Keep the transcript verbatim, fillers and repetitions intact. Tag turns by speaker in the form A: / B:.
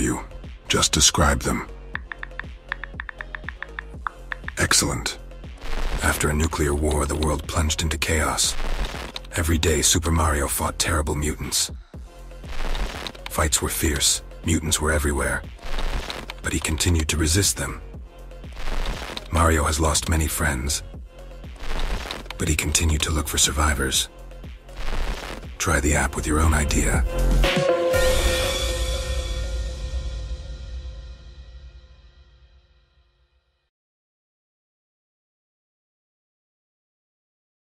A: you. Just describe them. Excellent. After a nuclear war, the world plunged into chaos. Every day, Super Mario fought terrible mutants. Fights were fierce, mutants were everywhere, but he continued to resist them. Mario has lost many friends, but he continued to look for survivors. Try the app with your own idea.